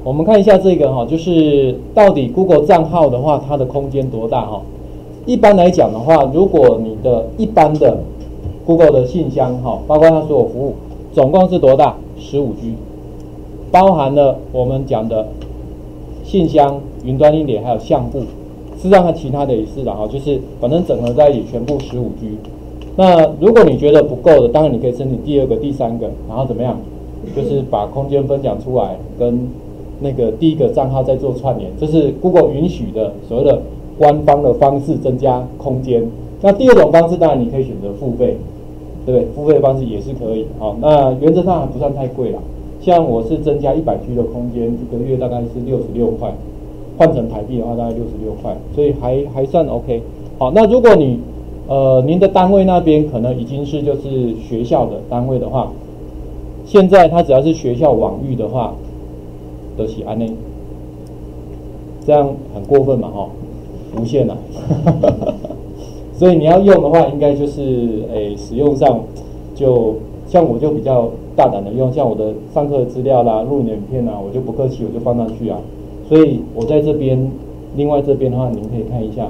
我们看一下这个哈，就是到底 Google 账号的话，它的空间多大哈？一般来讲的话，如果你的一般的 Google 的信箱哈，包括它所有服务，总共是多大？15G， 包含了我们讲的信箱、云端硬碟还有相簿，事实上它其他的也是的哈，就是反正整合在一起全部15G。那如果你觉得不够的，当然你可以申请第二个、第三个，然后怎么样？就是把空间分享出来，跟那个第一个账号再做串联，这是 Google 允许的所谓的官方的方式增加空间。那第二种方式当然你可以选择付费，对不对？付费的方式也是可以。好，那原则上还不算太贵啦。像我是增加100G 的空间，一个月大概是66块，换成台币的话大概66块，所以还算 OK。好，那如果你您的单位那边可能已经是就是学校的单位的话，现在它只要是学校网域的话，都是安内，这样很过分嘛哈，无限啊，所以你要用的话，应该就是使用上就像我就比较大胆的用，像我的上课的资料啦、录影影片啊，我就不客气，我就放上去啊。所以我在这边，另外这边的话，您可以看一下，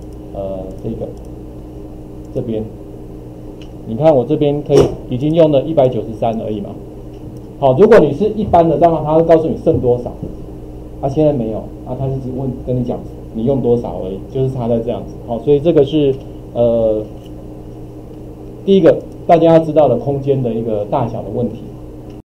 这边，你看我这边可以已经用了193而已嘛。好，如果你是一般的账号，它会告诉你剩多少，现在没有，它是只跟你讲你用多少而已，就是差在这样子。好，所以这个是第一个大家要知道的空间的一个大小的问题。